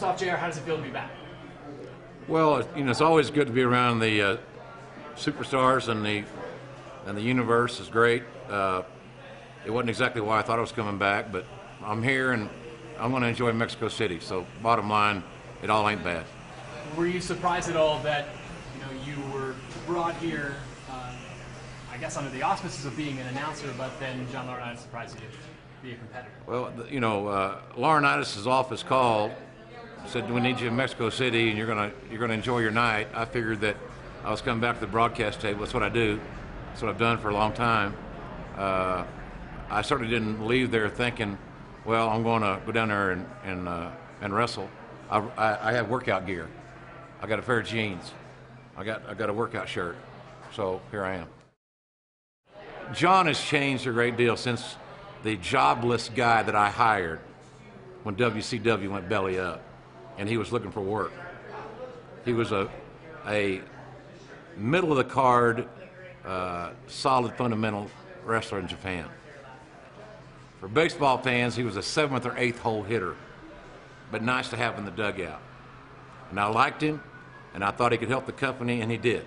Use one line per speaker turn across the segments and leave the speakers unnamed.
First off, JR, how does it feel to be back?
Well, it's always good to be around the superstars, and the universe is great. It wasn't exactly why I thought I was coming back, but I'm here and I'm going to enjoy Mexico City. So, bottom line, it all ain't bad.
Were you surprised at all that you were brought here, I guess under the auspices of being an announcer, but then John Laurinaitis surprised you to be a competitor?
Well, Laurinaitis' office called, said we need you in Mexico City and you're gonna enjoy your night. I figured that I was coming back to the broadcast table. That's what I do. That's what I've done for a long time. I certainly didn't leave there thinking, well, I'm going to go down there and wrestle. I have workout gear. I got a pair of jeans. I got a workout shirt. So here I am. John has changed a great deal since the jobless guy that I hired when WCW went belly up, and he was looking for work. He was a middle of the card, solid fundamental wrestler in Japan. For baseball fans, he was a 7th or 8th hole hitter, but nice to have in the dugout. And I liked him, and I thought he could help the company, and he did.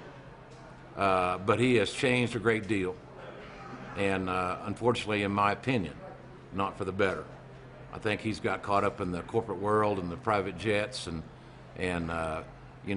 But he has changed a great deal, and unfortunately, in my opinion, not for the better. I think he's got caught up in the corporate world and the private jets and the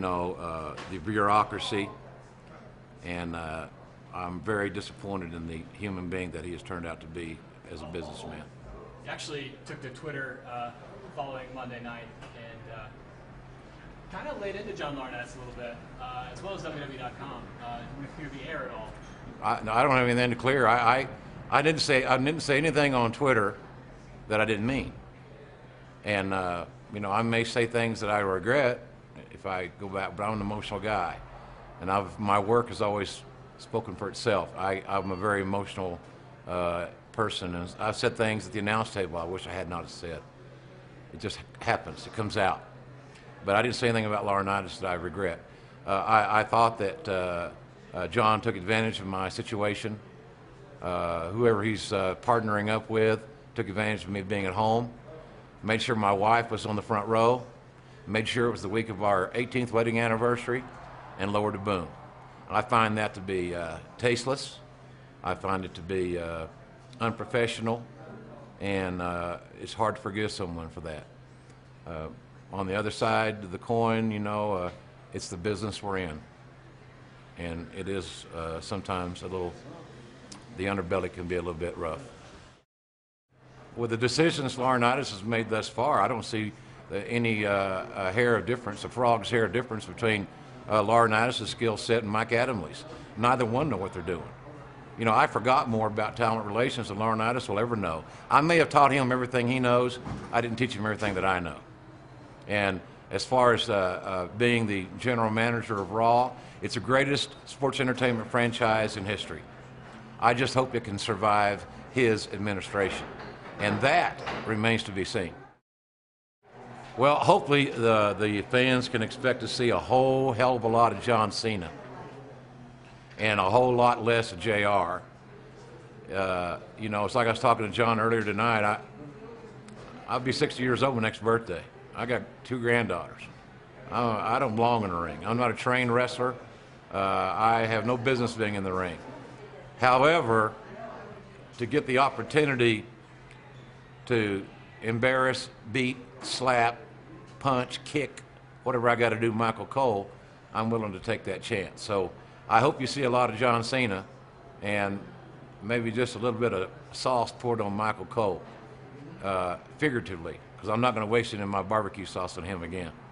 bureaucracy, and I'm very disappointed in the human being that he has turned out to be as a businessman.
You actually took to Twitter following Monday night and kind of laid into John Laurinaitis a little bit, as well as WWE.com. Do you clear the air at all?
I don't have anything to clear. I didn't say anything on Twitter that I didn't mean, and I may say things that I regret if I go back, but I'm an emotional guy, and my work has always spoken for itself. I'm a very emotional person, and I've said things at the announce table I wish I had not said. It just happens. It comes out. But I didn't say anything about Laurinaitis that I regret. I thought that John took advantage of my situation. Whoever he's partnering up with took advantage of me being at home. Made sure my wife was on the front row. Made sure it was the week of our 18th wedding anniversary, and lowered the boom. I find that to be tasteless. I find it to be unprofessional, and it's hard to forgive someone for that. On the other side of the coin, it's the business we're in, and it is sometimes the underbelly can be a little bit rough. With the decisions Laurinaitis has made thus far, I don't see any hair of difference, a frog's hair of difference between Laurinaitis' skill set and Mike Adamley's. Neither one know what they're doing. I forgot more about talent relations than Laurinaitis will ever know. I may have taught him everything he knows. I didn't teach him everything that I know. And as far as being the general manager of Raw, it's the greatest sports entertainment franchise in history. I just hope it can survive his administration. And that remains to be seen. Well, hopefully the fans can expect to see a whole hell of a lot of John Cena and a whole lot less of JR. It's like I was talking to John earlier tonight. I'll be 60 years old my next birthday. I got 2 granddaughters. I don't belong in the ring. I'm not a trained wrestler. I have no business being in the ring. However, to get the opportunity to embarrass, beat, slap, punch, kick, whatever I got to do Michael Cole, I'm willing to take that chance. So I hope you see a lot of John Cena and maybe just a little bit of sauce poured on Michael Cole, figuratively, because I'm not going to waste it in my barbecue sauce on him again.